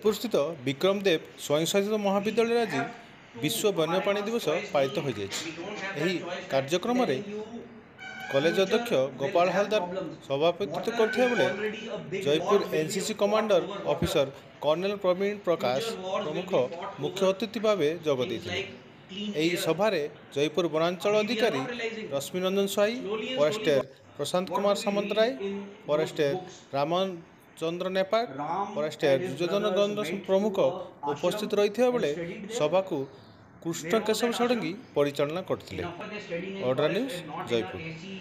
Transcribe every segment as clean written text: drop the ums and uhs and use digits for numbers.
जयपुर स्थित विक्रमदेव स्वयंशासित महाविद्यालय आज विश्व वन्यप्राणी दिवस पालित हो कार्यक्रम कॉलेज अध्यक्ष गोपाल हालदार सभापतित्व करथिबा बेले Jeypore NCC commander officer colonel Praveen Prakash प्रमुख मुख्य अतिथि भाव जोग देथिले। ଏହି ସଭାରେ ଜୟପୁର ବନାଞ୍ଚଳ ଅଧିକାରୀ Rashminandan Swain, forester Prashant Kumar Samantaray, forester Ramachandra Nepal, forester Duryodhan Ganj ପ୍ରମୁଖ ଉପସ୍ଥିତ ରହିଥିବା ବେଳେ ସଭାକୁ କୃଷ୍ଣ କେଶବ ଷଡ଼ଙ୍ଗୀ ପରିଚାଳନା କରିଥିଲେ। Order news Jeypore.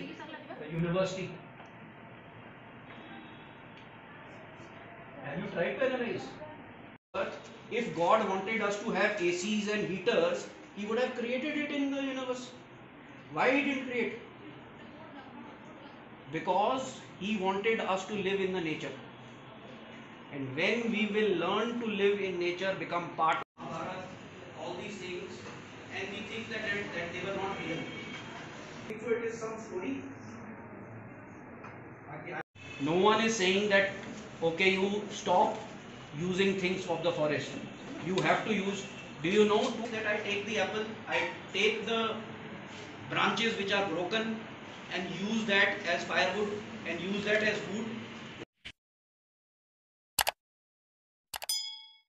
If God wanted us to have ACs and heaters, He would have created it in the universe. Why He didn't create? Because He wanted us to live in the nature. And when we will learn to live in nature, become part of Bharat, all these things, and we think that they were not real. So it is some story. No one is saying that, okay, you stop using things of the forest. You have to use. Do you know that I take the apple, I take the branches which are broken and use that as firewood and use that as food?